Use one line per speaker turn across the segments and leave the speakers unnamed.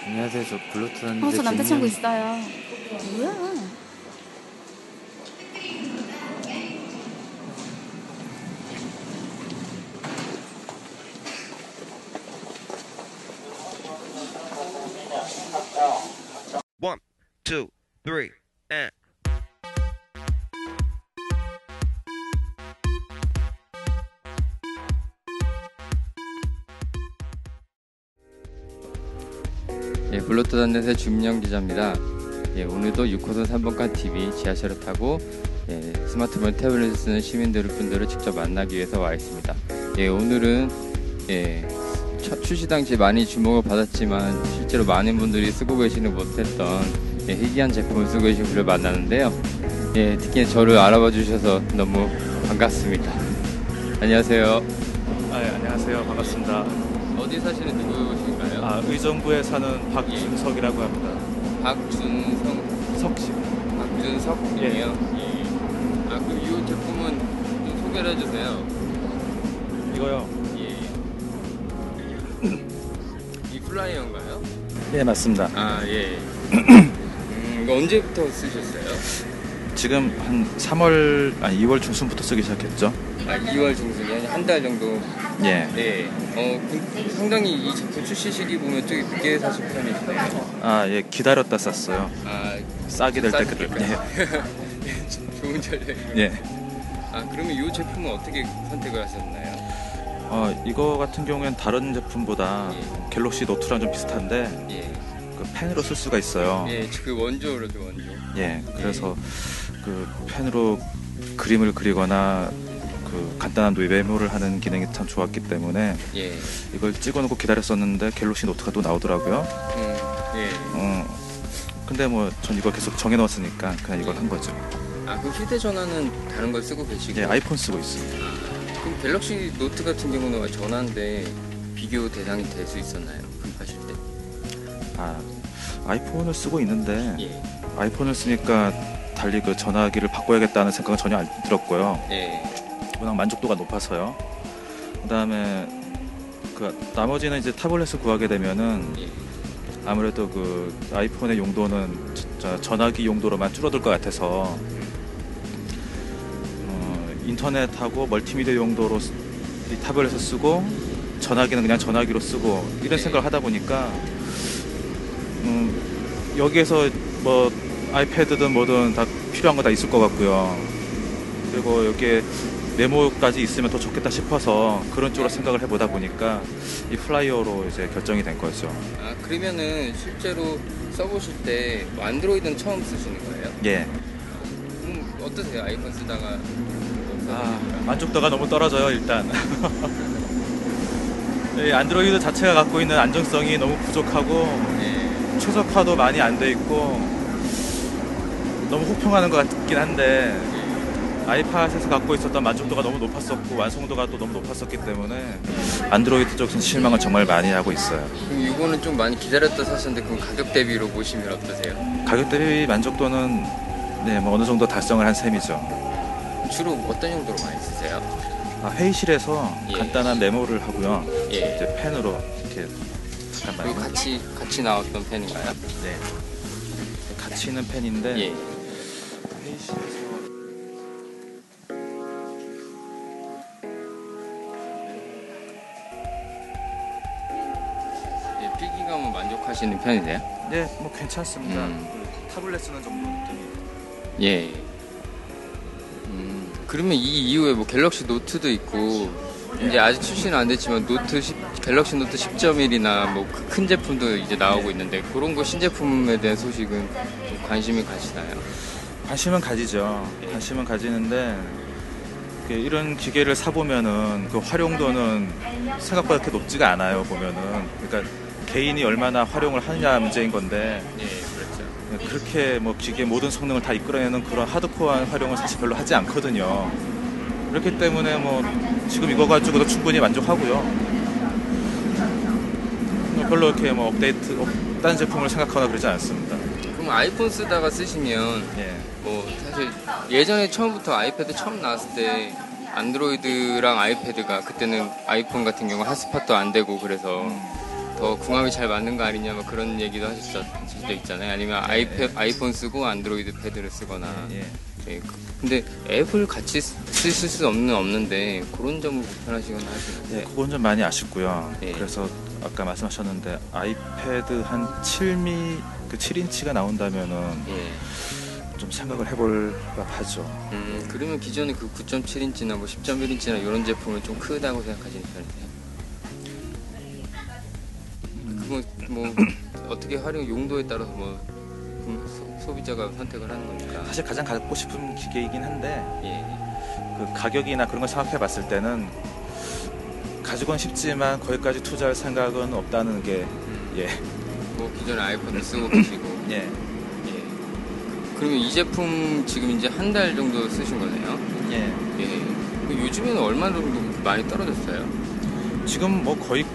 안녕하세요. 저 블루투스 하는데
저 남자친구 있어요. 뭐야?
One, two, three, and.
예, 블루투스 한넷의 준명 기자입니다. 예, 오늘도 6호선 3번간 TV 지하철을 타고 스마트폰, 태블릿을 쓰는 시민분들을 직접 만나기 위해서 와 있습니다. 예, 오늘은 출시 당시 많이 주목을 받았지만 실제로 많은 분들이 쓰고 계시는 못했던 희귀한 제품을 쓰고 계신 분을 만나는데요. 예, 특히 저를 알아봐 주셔서 너무 반갑습니다. 안녕하세요.
네, 안녕하세요. 반갑습니다.
어디 사시는 누구신가요?
의정부에 사는 박준석이라고 합니다. 석씨.
박준석이요?
예.
그럼 이 제품은 좀 소개를 해주세요.
이거요?
예. 이 플라이어인가요?
예, 맞습니다.
예. 이거 언제부터 쓰셨어요?
지금 한 2월 중순부터 쓰기 시작했죠.
2월 중순이 한 달 정도.
예.
네. 상당히 이 제품 출시 시기 보면 좀 늦게 사신 편이시네요.
예, 기다렸다 쌌어요. 싸게 될 때까지.
예. 좋은 전략이네요.
예.
그러면 이 제품은 어떻게 선택을 하셨나요?
이거 같은 경우엔 다른 제품보다 갤럭시 노트랑 좀 비슷한데
예.
그 펜으로 쓸 수가 있어요.
예, 그 원조.
예, 그래서 그 펜으로 그림을 그리거나 그 간단한 메모를 하는 기능이 참 좋았기 때문에
예.
이걸 찍어놓고 기다렸었는데 갤럭시 노트가 또 나오더라고요.
예.
근데 뭐 전 이걸 계속 정해놓았으니까 그냥 이걸 한 거죠.
그럼 휴대전화는 다른 걸 쓰고 계시고?
예, 아이폰 쓰고 있습니다.
그럼 갤럭시 노트 같은 경우는 전화인데 비교 대상이 될 수 있었나요? 구입하실 때?
아이폰을 쓰고 있는데
예.
아이폰을 쓰니까 달리 그 전화기를 바꿔야겠다는 생각은 전혀 안 들었고요.
예.
워낙 만족도가 높아서요. 그다음에 그 나머지는 이제 타블렛을 구하게 되면은
예.
아무래도 그 아이폰의 용도는 진짜 전화기 용도로만 줄어들 것 같아서 인터넷하고 멀티미디어 용도로 이 타블렛을 쓰고 전화기는 그냥 전화기로 쓰고 이런 생각을 하다 보니까 여기에서 뭐 아이패드든 뭐든 다 필요한 거 다 있을 것 같고요. 그리고 여기에 메모까지 있으면 더 좋겠다 싶어서 그런 쪽으로 생각을 해보다 보니까 이 플라이어로 이제 결정이 된 거죠.
그러면은 실제로 써보실 때 안드로이드는 처음 쓰시는 거예요?
예.
어떠세요? 아이폰 쓰다가
만족도가 너무 떨어져요, 일단. 이 안드로이드 자체가 갖고 있는 안정성이 너무 부족하고 최적화도 많이 안 돼 있고 너무 호평하는 것 같긴 한데 아이팟에서 갖고 있었던 만족도가 너무 높았었고 완성도가 또 너무 높았었기 때문에 안드로이드 쪽에서 실망을 정말 많이 하고 있어요.
그럼 이거는 좀 많이 기다렸다 사셨는데 그럼 가격 대비로 보시면 어떠세요?
가격 대비 만족도는 뭐 어느 정도 달성을 한 셈이죠.
주로 어떤 용도로 많이 쓰세요?
회의실에서 간단한 메모를 하고요.
예.
이제 펜으로 이렇게 잠깐만요.
그리고 같이 나왔던 펜인가요?
네. 같이 있는 펜인데
예.
회의실에서
필기감은 만족하시는 편이세요?
네, 뭐 괜찮습니다. 타블렛 쓰는 정도 느낌이.
예. 그러면 이 이후에 뭐 갤럭시 노트도 있고 이제 아직 출시는 안 됐지만 갤럭시 노트 10.1이나 뭐 큰 제품도 이제 나오고 있는데 그런 거 신제품에 대한 소식은 좀 관심이 가시나요?
관심은 가지죠. 관심은 가지는데 이런 기계를 사보면은 그 활용도는 생각보다 그렇게 높지가 않아요. 보면은 그러니까 개인이 얼마나 활용을 하느냐 문제인 건데
그렇죠.
그렇게 뭐 기계 모든 성능을 다 이끌어내는 그런 하드코어한 활용을 사실 별로 하지 않거든요. 그렇기 때문에 뭐 지금 이거 가지고도 충분히 만족하고요. 별로 이렇게 뭐 다른 제품을 생각하거나 그러지 않습니다.
그럼 아이폰 쓰다가 쓰시면 뭐 사실 예전에 처음부터 아이패드 처음 나왔을 때 안드로이드랑 아이패드가 그때는 아이폰 같은 경우 핫스팟도 안 되고 그래서 더 궁합이 잘 맞는 거 아니냐 뭐 그런 얘기도 하실 수도 있잖아요. 아니면 아이폰 쓰고 안드로이드 패드를 쓰거나.
예.
예, 근데 앱을 같이 쓰실 수 없는데 그런 점은 불편하시거나 하시나요?
네, 그건 좀 많이 아쉽고요.
예.
그래서 아까 말씀하셨는데 아이패드 한 7미 그 7인치가 나온다면은
예.
좀 생각을 해볼 법하죠.
그러면 기존에 그 9.7인치나 뭐 10.1인치나 이런 제품은 좀 크다고 생각하시는 편이세요? 그건 뭐 어떻게 활용 용도에 따라서 뭐 소비자가 선택을 하는 거니까.
사실 가장 갖고 싶은 기계이긴 한데
예.
그 가격이나 그런 걸 생각해 봤을 때는 가지고는 싶지만 거기까지 투자할 생각은 없다는 게 예.
뭐 기존에 아이폰을 쓰고 계시고.
예.
예. 그러면 이 제품 지금 이제 한 달 정도 쓰신 거네요?
예.
예. 요즘에는 얼마 정도 많이 떨어졌어요?
지금 뭐 거의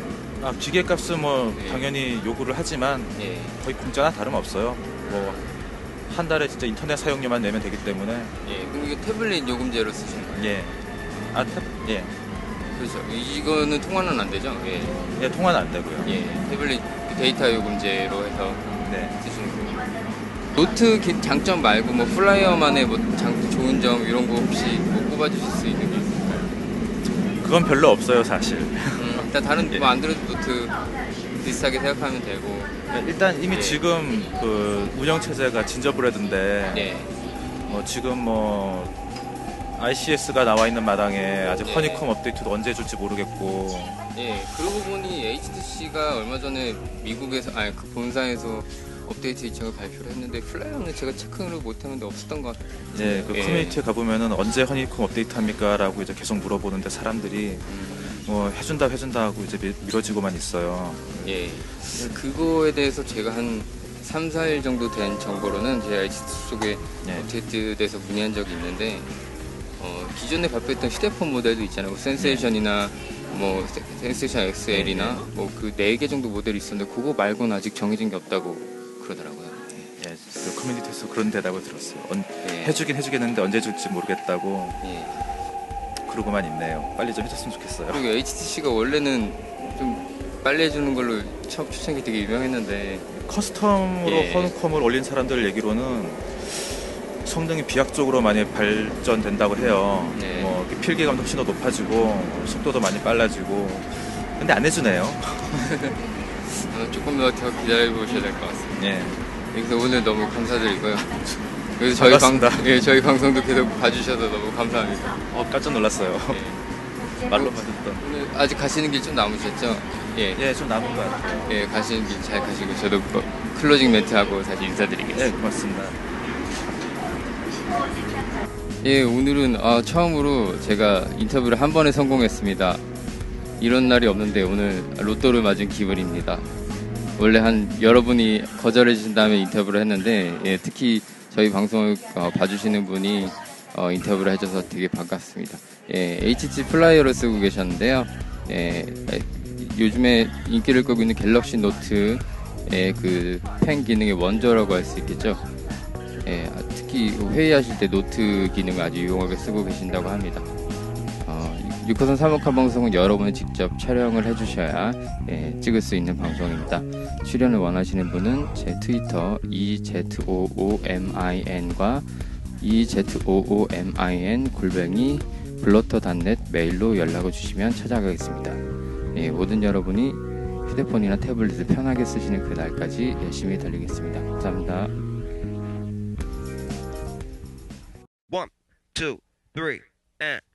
기계값은 뭐
예.
당연히 요구를 하지만
예.
거의 공짜나 다름없어요. 뭐 한 달에 진짜 인터넷 사용료만 내면 되기 때문에
예. 그럼 이게 태블릿 요금제로 쓰시는 거예요?
예. 예.
그렇죠. 이거는 통화는 안 되죠? 예.
예, 통화는 안 되고요.
예. 태블릿 데이터 요금제로 해서
네.
쓰시는 거예요. 노트 장점 말고 뭐 플라이어만의 뭐 좋은 점 이런 거 혹시 뭐 꼽아주실 수 있는 게 있을까요?
그건 별로 없어요, 사실.
일단 다른
예.
뭐 안드로이드 노트 비슷하게 생각하면 되고.
일단 이미
예.
지금 그 운영 체제가 진저브레드인데
예.
지금 뭐 ICS가 나와 있는 마당에 아직
예.
허니콤 업데이트도 언제 줄지 모르겠고
예. 그러고 보니 HTC가 얼마 전에 미국에서 그 본사에서 업데이트 일정을 발표를 했는데 플라이어는 제가 체크를 못했는데 없었던 것 같아요.
예, 그 커뮤니티에 가보면은 언제 허니콤 업데이트 합니까? 라고 이제 계속 물어보는데 사람들이 뭐 해준다 하고 이제 미뤄지고만 있어요.
예. 그거에 대해서 제가 한 3, 4일 정도 된 정보로는 제가 HTC 쪽에
예.
업데이트 돼서 문의한 적이 있는데 기존에 발표했던 휴대폰 모델도 있잖아요. 뭐 센세이션이나 뭐 센세이션 XL이나 뭐 그 4개 정도 모델이 있었는데 그거 말고는 아직 정해진 게 없다고 그러더라고요.
예, 그 커뮤니티에서 그런 대답을 들었어요.
예.
해주겠는데 언제 줄지 모르겠다고
예.
그러고만 있네요. 빨리 좀 해줬으면 좋겠어요.
그리고 HTC가 원래는 좀 빨리 해주는 걸로 추천이 되게 유명했는데
커스텀으로
예.
허니콤을 올린 사람들 얘기로는 성능이 비약적으로 많이 발전된다고 해요.
네.
뭐 필기감도 훨씬 더 높아지고 속도도 많이 빨라지고. 근데 안 해주네요.
조금 더 기다려보셔야 될 것 같습니다.
예.
그래서 오늘 너무 감사드리고요. 그래서
반갑습니다.
저희 방송도 계속 봐주셔서 너무 감사합니다.
깜짝 놀랐어요.
예.
말로만 듣던.
오늘 아직 가시는 길 좀 남으셨죠? 예.
예, 좀 남은 것 같아요.
예, 가시는 길 잘 가시고 저도 클로징 멘트하고 다시 인사드리겠습니다.
예, 고맙습니다.
예, 오늘은 처음으로 제가 인터뷰를 한 번에 성공했습니다. 이런 날이 없는데 오늘 로또를 맞은 기분입니다. 원래 여러분이 거절해 주신 다음에 인터뷰를 했는데 특히 저희 방송을 봐주시는 분이 인터뷰를 해줘서 되게 반갑습니다. HTC 플라이어를 쓰고 계셨는데요. 요즘에 인기를 끌고 있는 갤럭시 노트의 그 펜 기능의 원조라고 할 수 있겠죠. 특히 회의하실 때 노트 기능을 아주 유용하게 쓰고 계신다고 합니다. 6호선 사목화 방송은 여러분이 직접 촬영을 해주셔야 찍을 수 있는 방송입니다. 출연을 원하시는 분은 제 트위터 EZOOMIN과 EZOOMIN@블러터.net 메일로 연락을 주시면 찾아가겠습니다. 모든 여러분이 휴대폰이나 태블릿을 편하게 쓰시는 그 날까지 열심히 달리겠습니다. 감사합니다.
1, 2, 3, and